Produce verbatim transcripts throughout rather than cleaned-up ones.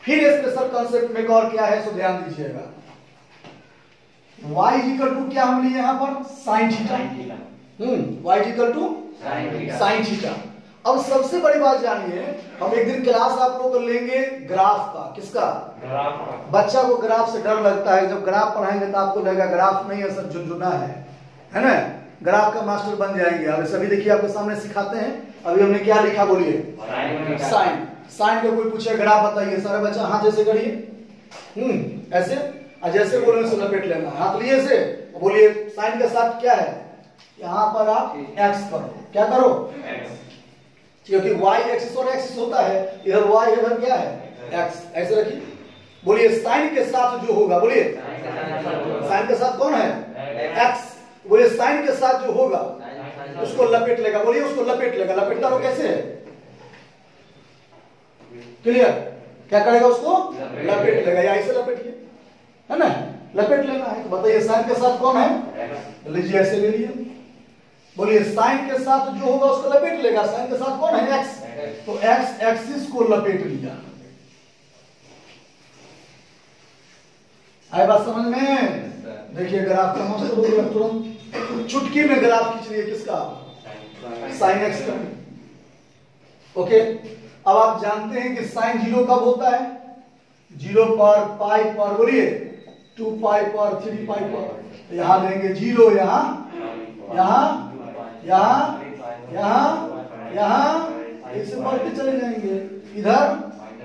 फिर special concept में और क्या है सो ध्यान दीजिएगा। y इक्वल टू क्या हम लिए यहाँ पर sine theta, hmm y equal to sine theta. अब सबसे बड़ी बात जानिए, हम एक दिन क्लास आप लोग लेंगे ग्राफ का, किसका, ग्राफ का। बच्चा को ग्राफ से डर लगता है, जब ग्राफ पढ़ाएंगे तो आपको लगेगा ग्राफ नहीं है सर झुनझुना है, है ना, ग्राफ का मास्टर बन जाएंगे। अब सभी देखिए आपके सामने सिखाते हैं। अभी हमने क्या लिखा बोलिए, साइन। साइन का कोई पूछे ग्राफ बताइए, सारे बच्चा हाथ ऐसे करिए, हम्म ऐसे, जैसे बोले से लपेट लेना, हाथ लिए से बोलिए साइन के साथ क्या है, यहाँ पर आप x करो, क्या करो, क्योंकि y एक्सिस और एक्सिस होता है, इधर y इधर क्या है x, ऐसे रखिए। बोलिए साइन के साथ जो होगा, बोलिए साइन के साथ कौन है x, बोलिए साइन के साथ जो होगा उसको लपेट लेगा, बोलिए उसको लपेट लेगा। लपेटता वो कैसे है, क्लियर, क्या करेगा उसको लपेट लेगा, या ऐसे लपेटिए, है ना, लपेट लेना है। तो बताइए साइन के साथ कौन है, लीजिए ऐसे ले लिए। बोलिए साइन के साथ जो होगा उसको लपेट लेगा, साइन के साथ कौन है x, तो x एक्सिस को लपेट लिया। आए बात समझ में, देखिए ग्राफ का मस्त हो गया, तुरंत चुटकी में ग्राफ खींच लिए, किसका, साइन एक्स का। ओके, अब आप जानते हैं कि साइन जीरो कब होता है, जीरो पर, पाई पर, बोलिए टू पाई पर, थ्री पाई पर। यहां लेंगे जीरो, यहाँ यहाँ यहाँ यहाँ यहाँ ऐसे बढ़ते चले जाएंगे, इधर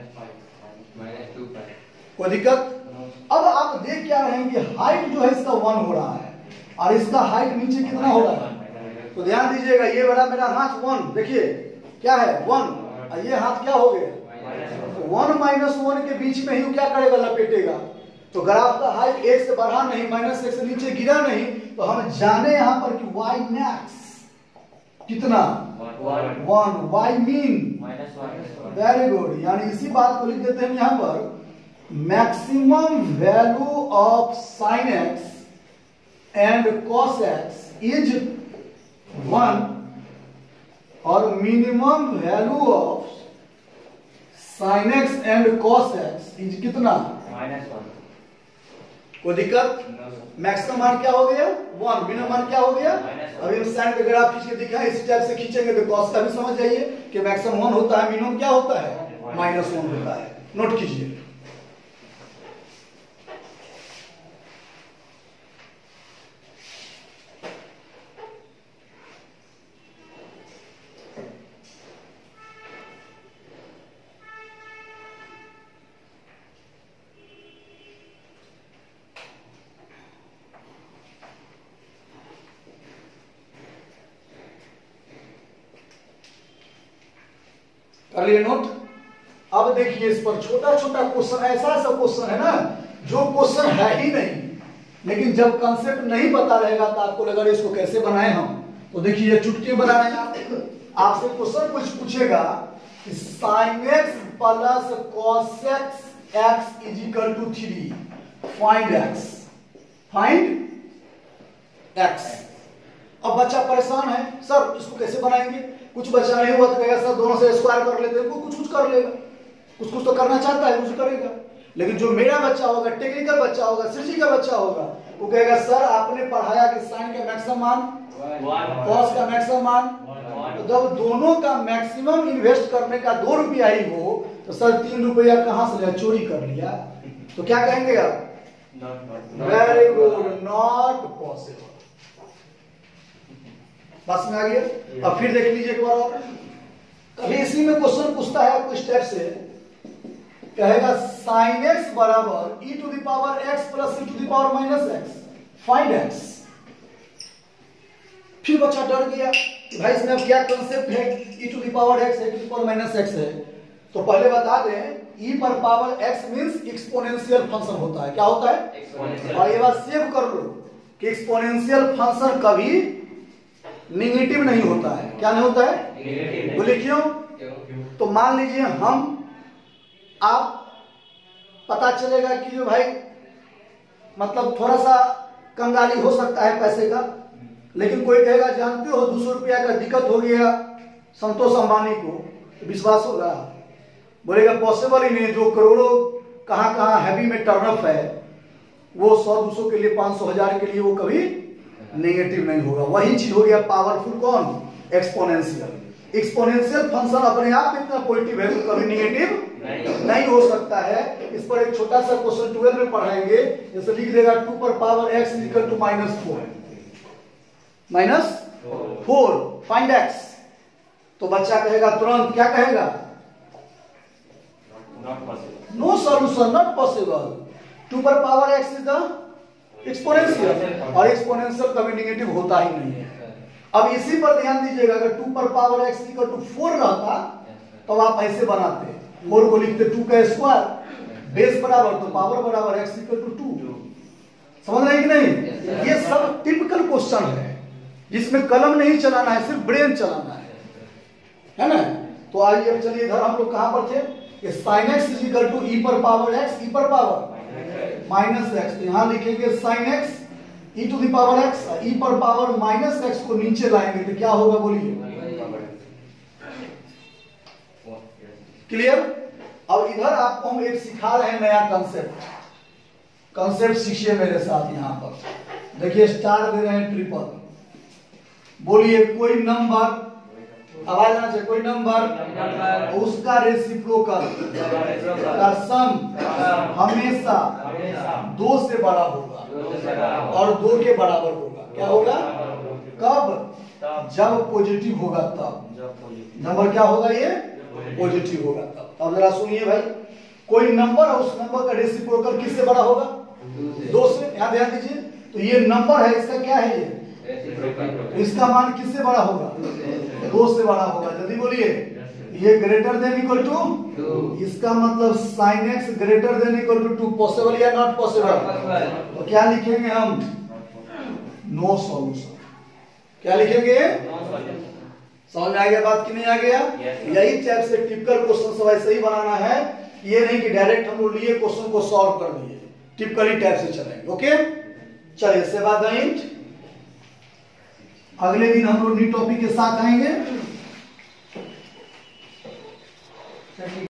कोई दिक्कत। अब आप देख क्या रहे हैं कि हाइट जो है इसका वन हो रहा है और इसका हाइट नीचे कितना हो रहा है, तो ध्यान दीजिएगा, ये बड़ा मेरा हाथ वन, देखिए क्या है वन, और ये हाथ क्या हो गया, वन माइनस वन के बीच में ही क्या करेगा, लपेटेगा। तो ग्राफ का हाइट एक से बढ़ा नहीं, माइनस एक से नीचे गिरा नहीं, तो हम जाने यहां पर कि y मैक्स कितना, one, y min, very good. यानी इसी बात को लिख देते हैं यहां पर, maximum value of sine x and cos x is one और minimum value of sine x and cos x is कितना, माइनस वन। कोई दिक्कत, मैक्सिमम मान क्या हो गया वन, मिनिमम मान क्या हो गया। अभी हम साइन का ग्राफ खींच के दिखाएं, इसी टाइप से खींचेंगे तो कॉस का भी समझ जाइए कि मैक्सिमम वन होता है, मिनिमम क्या होता है, माइनस वन होता है। नोट कीजिए। कर लिए नोट। अब देखिए इस पर छोटा छोटा क्वेश्चन, ऐसा ऐसा क्वेश्चन है ना जो क्वेश्चन है ही नहीं, लेकिन जब कंसेप्ट नहीं पता रहेगा तो आपको लगा इसको कैसे बनाए हम। तो देखिए चुटकी बना रहे हैं, आपसे क्वेश्चन कुछ पूछेगा कि sine x plus cos x x is equal to three, find x, find x. अब बच्चा परेशान है, सर इसको कैसे बनाएंगे। कुछ बच्चा नहीं हुआ तो कहेगा सर दोनों से स्क्वायर कर लेते हैं, कुछ कुछ कर लेगा, कुछ कुछ तो करना चाहता है, कुछ करेगा। लेकिन जो मेरा बच्चा होगा, टेक्निकल बच्चा होगा, सृजी का बच्चा होगा, वो कहेगा सर आपने पढ़ाया कि साइन का मैक्सिमम मान, कॉस का मैक्सिमम मान, तो जब दोनों का मैक्सिमम इन्वेस्ट करने का दो रुपया ही हो तो सर तीन रुपया कहां से लिया, चोरी कर लिया। तो क्या कहेंगे आप, वेरी गुड, नॉट पॉसिबल। बस में आ गया। अब फिर देख लीजिए एक बार और, कभी इसी में क्वेश्चन पूछता है आपको स्टेप से, कहेगा साइन एक्स बराबर e to the power x plus e to the power minus x, find x. फिर बच्चा डर गया कि भाई इसमें अब क्या कंसेप्ट है, e to the power x है, e to the power minus x है। तो पहले बता दें ई पर power x means exponential function होता है, क्या होता है, और ये बात सेव कर लो कि एक्सपोनेंशियल फंक्शन कभी निगेटिव नहीं होता है। क्या नहीं होता है, बोले क्यों, तो मान लीजिए हम आप पता चलेगा कि जो भाई मतलब थोड़ा सा कंगाली हो सकता है पैसे का, लेकिन कोई कहेगा जानते हो दो सौ रुपया का दिक्कत हो गया संतोष अंबानी को, विश्वास होगा, बोलेगा पॉसिबल ही नहीं, जो करोड़ों कहाँ कहाँ हैवी में टर्नअप है वो सौ दो सौ के लिए, पाँच सौ हजार के लिए वो कभी नेगेटिव नहीं होगा। वही चीज हो गया पावरफुल कौन? एक्सपोनेंशियल। एक्सपोनेंशियल फंक्शन अपने आप इतना पॉजिटिव है तो कभी नेगेटिव नहीं।, नहीं हो सकता है। इस पर एक छोटा सा क्वेश्चन ट्वेल्व में पढ़ाएंगे, जैसे लिख देगा टू पर power x equal to minus four, minus four find x, तो बच्चा कहेगा तुरंत क्या कहेगा? No solution, not possible. Two पर power x is the exponential, और एक्सपोनेंशियल कभी नेगेटिव होता ही नहीं है। अब इसी पर ध्यान दीजिएगा, अगर टू पर power x equal to four रहता तो आप ऐसे बनाते, फोर को लिखते टू का स्क्वायर, बेस बराबर तो पावर बराबर एक्स इक्वल टू टू। समझ रहे हैं कि नहीं? ये सब टिपिकल क्वेश्चन है जिसमें कलम नहीं चलाना है, सिर्फ ब्रेन चलाना है, है ना? तो आइए अब चलिए, इधर हम लोग कहां पर थे? Sine x is equal to e पर पावर एक्स, ई पर पावर माइनस एक्स, तो यहां लिखेंगे sine x e to the power x, e पर पावर माइनस एक्स को नीचे लाएंगे तो क्या होगा बोलिए? क्लियर? अब इधर आपको हम एक सिखा रहे हैं नया कंसेप्ट, कंसेप्ट सीखिए मेरे साथ। यहां पर देखिए स्टार दे रहे हैं ट्रिपल, बोलिए कोई नंबर, आवाज आना चाहिए, कोई नंबर उसका रेसिप्रोकल का सम हमेशा दो से बड़ा होगा और दो के बराबर होगा। क्या होगा? कब? जब पॉजिटिव होगा तब। नंबर क्या होगा? ये पॉजिटिव होगा तब। अब जरा सुनिए भाई, कोई नंबर और उस नंबर का रेसिप्रोकल किससे बड़ा होगा? दो से। यहाँ ध्यान दीजिए, तो ये नंबर है, इसका क्या है? ये इसका मान किससे बड़ा होगा? दो से बड़ा होगा। जल्दी बोलिए, ये ग्रेटर देन इक्वल टू, इसका मतलब sine x greater than equal to two. Possible या नॉट पॉसिबल? तो क्या लिखेंगे हम? No solution. क्या लिखेंगे? समझ में आ गया बात कि नहीं आ गया? यही टाइप से टिपिकल क्वेश्चन सब ऐसे ही बनाना है, ये नहीं कि डायरेक्ट हम लोग लिए क्वेश्चन को सॉल्व कर दिए, टिपिकली टाइप से चलेंगे। ओके, चलिए सेवा दैट अगले दिन हम लोग न्यू टॉपिक के साथ आएंगे।